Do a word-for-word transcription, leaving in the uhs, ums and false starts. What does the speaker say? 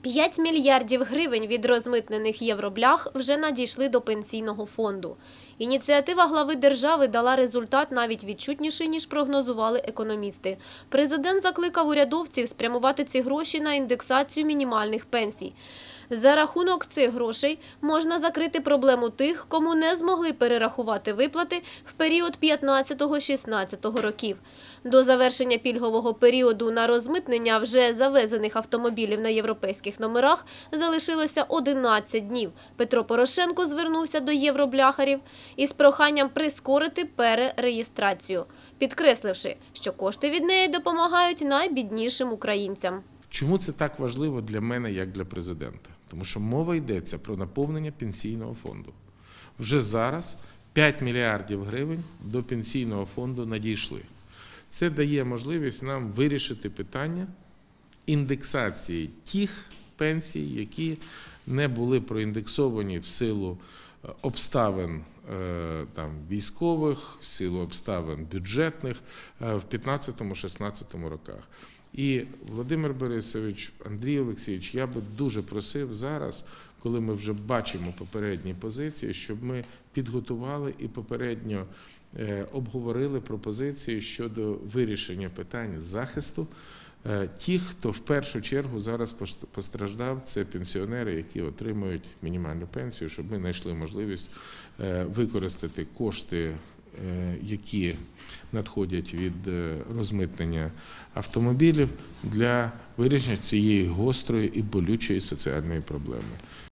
п'ять мільярдів гривень від розмитнених євроблях вже надійшли до пенсійного фонду. Ініціатива глави держави дала результат навіть відчутніший, ніж прогнозували економісти. Президент закликав урядовців спрямувати ці гроші на індексацію мінімальних пенсій. За рахунок цих грошей можна закрити проблему тих, кому не змогли перерахувати виплати в період п'ятнадцятого-шістнадцятого років. До завершення пільгового періоду на розмитнення вже завезених автомобілів на європейських номерах залишилося одинадцять днів. Петро Порошенко звернувся до євробляхарів із проханням прискорити перереєстрацію, підкресливши, що кошти від неї допомагають найбіднішим українцям. Чому це так важливо для мене, як для президента? Тому що мова йдеться про наповнення пенсійного фонду. Вже зараз п'ять мільярдів гривень до пенсійного фонду надійшли. Це дає можливість нам вирішити питання індексації тих пенсій, які не були проіндексовані в силу обставин там, військових, в силу обставин бюджетних в п'ятнадцятому-шістнадцятому роках. І, Володимир Борисович, Андрій Олексійович, я би дуже просив зараз, коли ми вже бачимо попередні позиції, щоб ми підготували і попередньо обговорили пропозиції щодо вирішення питань захисту тих, хто в першу чергу зараз постраждав, це пенсіонери, які отримують мінімальну пенсію, щоб ми знайшли можливість використати кошти, які надходять від розмитнення автомобілів для вирішення цієї гострої і болючої соціальної проблеми.